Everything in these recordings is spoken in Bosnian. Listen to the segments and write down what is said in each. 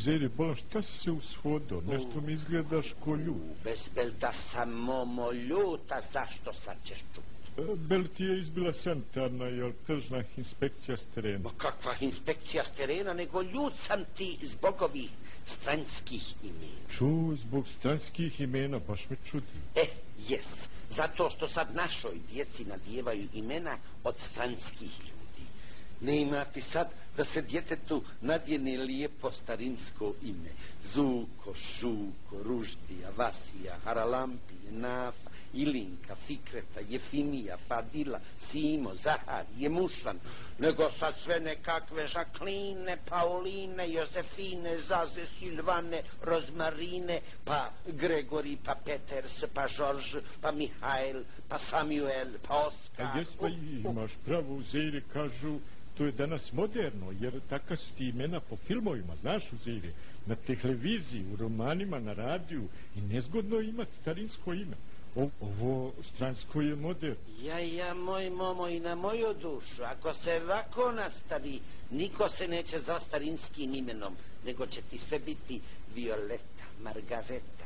Zeri, bolam, šta si se ushodio? Nešto mi izgledaš ko ljut. Bez da sam momo ljuta, zašto sad ćeš čuti? Bel ti je izbila sanitarna, jel tržna inspekcija s terena? Ma kakva inspekcija s terena, nego ljut sam ti zbog ovih stranskih imena. Čuj, zbog stranskih imena, baš me čudi. Jes, zato što sad našoj djeci nadijevaju imena od stranskih ljudi. Ne ima ti sad da se djetetu nadjene lijepo starinsko ime. Zuko, Šuko, Ruždija, Vasija, Haralampije, Nafa, Ilinka, Fikreta, Jefimija, Fadila, Simo, Zahar, Jemušan, nego sad sve nekakve Žakline, Pauline, Jozefine, Zaze, Silvane, Rozmarine, pa Gregori, pa Peters, pa Žorž, pa Mihajl, pa Samuel, pa Oskar. Jes, pa imaš pravo, Zeri, kažu, to je danas moderno, jer taka su ti imena po filmovima, znaš, Uzire, na televiziji, u romanima, na radiju, i nezgodno je imati starinsko ime. Ovo stransko je moderno. Ja, moj momo, i na moju dušu, ako se ovako nastavi, niko se neće za starinskim imenom, nego će ti sve biti Violeta, Margareta,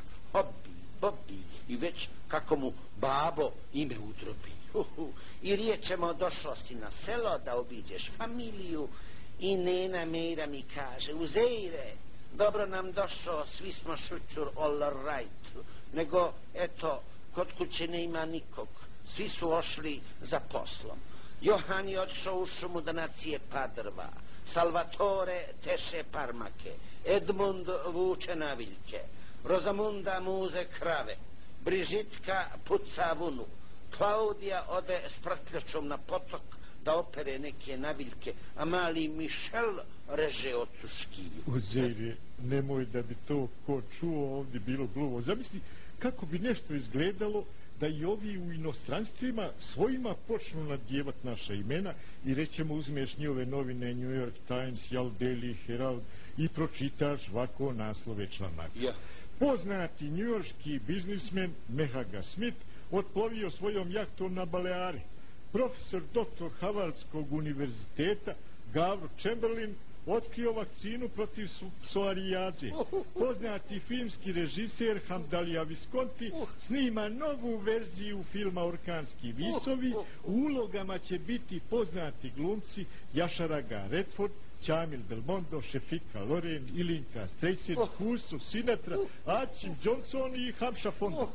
Bobi i već kako mu babo ime udrobi. I riječemo, došlo si na selo da obiđeš familiju i nena Mejra mi kaže, Uzeire, dobro nam došao, svi smo šućur, all right, nego eto, kod kuće ne ima nikog, svi su ošli za poslom. Johan je otišao u šumu da nacijepa drva, Salvatore teše parmake, Edmund vuče naviljke, Rozamunda muze krave, Brižitka puca vunu, Klaudija ode s prtljačom na potok da opere neke naviljke, a mali Mišel reže ocu škiju. Uzeri, nemoj da bi to ko čuo ovdje bilo gluvo. Zamisli kako bi nešto izgledalo da i ovi u inostranstvima svojima počnu nadjevat naša imena i rećemo uzmeš njihove novine New York Times, Daily Herald i pročitaš ovako naslove članaka. Poznati njujorški biznismen Mehaga Smith otplovio svojom jahtom na Baleare. Profesor doktor Harvardskog univerziteta Gavro Chamberlain otkrio vakcinu protiv psoarijaze. Poznati filmski režiser Hamdalija Visconti snima novu verziju filma Orkanski visovi. U ulogama će biti poznati glumci Jašaraga Redford, Čamil Belmondo, Šefika Loren, Ilinka Streisand, Husu, Sinatra, Archie Johnson i Hamša Fonda.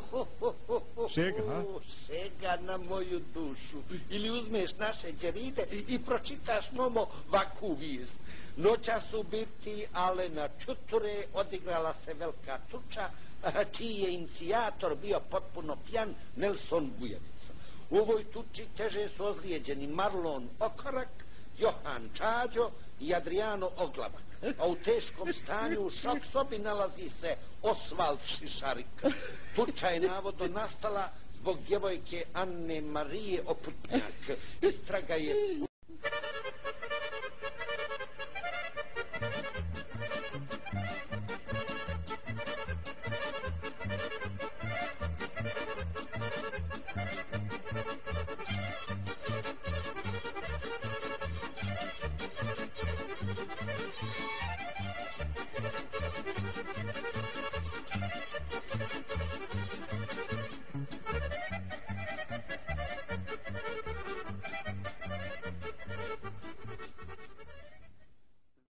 Šega na moju dušu. Ili uzmeš naše đeride i pročitaš momo vaku vijest. Noća su biti Alena Čuture, odigrala se velika tuča, čiji je inicijator bio potpuno pjan Nelson Bujavica. U ovoj tuči teže su ozlijeđeni Marlon Okorak, Johan Čađo i Adriano Oglavak, a u teškom stanju u šok sobi nalazi se Osvald Šišarik. Tuča je navodno nastala zbog djevojke Anne Marije Oputnjak. Istraga je